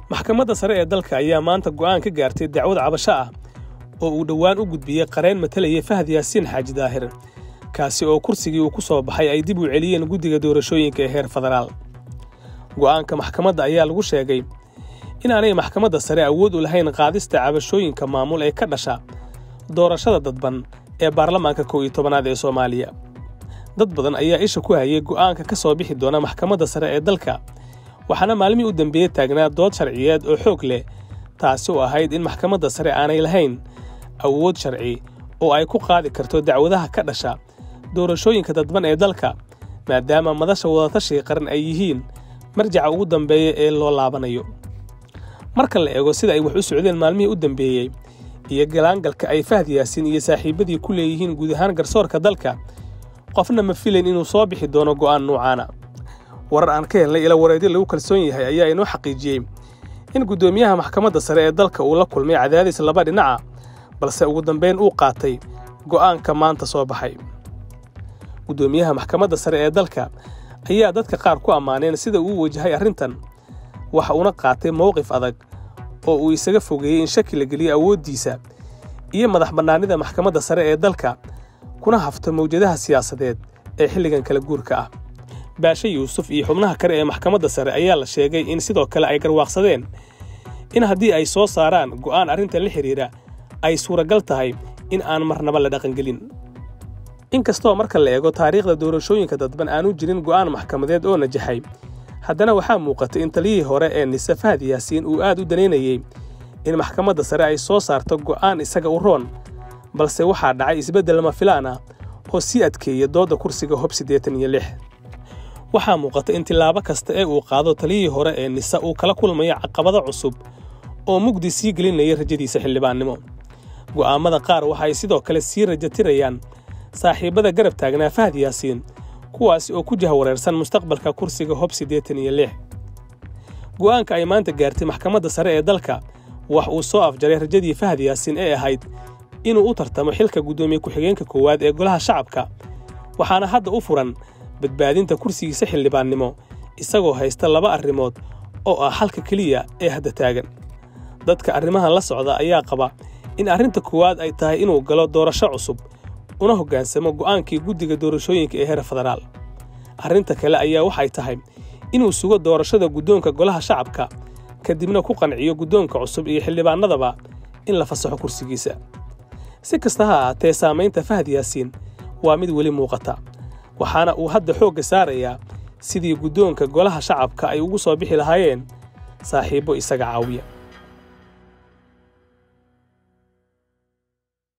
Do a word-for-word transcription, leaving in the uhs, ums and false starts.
maxkamadda sare ee dalka ayaa maanta go'aan ka gaartay dacwad cabasho ah oo uu dhawaan u gudbiyay qareen matalaya Fahad Yaasiin Xaaji Daahir kaasi oo kursigii uu ku soo baxay ay dib u celiyeen guddiga doorashooyinka ee heer federaal. go'aanka maxkamadda ayaa lagu sheegay in aanay maxkamadda sare awood u lahayn qaadista cabashooyinka maamul ee ka dhasha doorashada dadban ee baarlamaanka kow iyo tobanaad ee Soomaaliya. dad badan ayaa isha ku hayay go'aanka ka soo bixi doona maxkamadda sare ee dalka, waxaana maalmii u dambeeyay taagnaa dood sharciyeed oo xoog leh taasi oo ahayd in maxkamadda sare aanay lahayn awood sharci oo ay ku qaadi karto dacwadaha ka dhasha doorashooyinka dadban ee dalka, maadaama madasha wadatashiga qaran ay yihiin marjaca ugu dambeeya ee loo laabanayo. marka la eego sida ay wax u socdeen maalmihii u dambeeyay iyo galaangalka ay Fahad Yaasiin iyo saaxiibadii ku leeyihiin guud ahaan garsoorka dalka, qofna ma filayn inuu soo bixi doono go'aan noocaana. warar aan ka helnay ila wareedyo lagu kalsoon yahay ayaa inoo xaqiijiyay in gudoomiyaha maxkamadda sare ee dalka uu la kulmay cadaadis laba dhinac, balse ugu dambeyn uu qaatay go'aanka maanta soo baxay. gudoomiyaha maxkamadda sare ee dalka ayaa dadka qaar ku amaaneen sida uu wajahay arrintan, waxa uuna qaatay mowqif adag oo uu isaga fogeeyay in shaki la geliyo awooddiisa iyo madax bannaanida maxkamadda sare ee dalka, kuna hafto mawjadaha siyaasadeed ee xilligan kala guurka ah. baashe yuusuf iyo xubnaha kale ee maxkamadda sare ayaa la sheegay in sidoo kale ay garwaaqsadeen in haddii ay soo saaraan go'aan arrinta la xiriira ay suuragal tahay in aan marnaba la dhaqangelin. inkastoo marka la eego taariikhda doorashooyinka dadban aanu jirin go'aan maxkamadeed oo najaxay, haddana waxaa muuqatay in taliyihii hore ee Nise Fahad Yaasiin uu aad u daneynayay in maxkamadda sare ay soo saarto go'aan isaga u roon, balse waxaa dhacay isbeddel lama filaan ah oo sii adkeeyay doodda kursiga Hob siddeetan iyo lix. waxaa muuqata in tilaabo kasta ee uu qaado taliyihii hore ee Nise uu kala kulmayo caqabado cusub oo mugdi sii gelinaya rajadiisa xildhibaannimo. go'aamada qaar waxay sidoo kale sii rajatirayaan saaxiibada garab taagnaa Fahad Yaasiin, kuwaasi oo ku jahawareersan mustaqbalka kursiga Hob siddeetan iyo lix. go'aanka ay maanta gaartay maxkamadda sare ee dalka wax uu soo afjaray rajadii Fahad Yaasiin ee ahayd inuu u tartamo xilka gudoomiye ku-xigeenka koowaad ee golaha shacabka, waxaana hadda u furan badbaadinta kursigiisa xildhibaannimo isagoo haysta laba arrimood oo ah halka keliya ee hadda taagan. dadka arrimahan la socda ayaa qaba in arrinta koowaad ay tahay inuu galo doorasho cusub una hoggaansamo go'aankii guddiga doorashooyinka ee heer federaal. arrinta kale ayaa waxay tahay inuu sugo doorashada guddoonka golaha shacabka, kadibna ku qanciyo guddoonka cusub iyo xildhibaanadaba in la fasaxo kursigiisa. si kasta ha ahaatee, saamaynta Fahad Yaasiin waa mid weli muuqata, waxaana uu hadda xoogga saarayaa sidii guddoonka golaha shacabka ay ugu soo bixi lahaayeen saaxiibo isaga caawiya.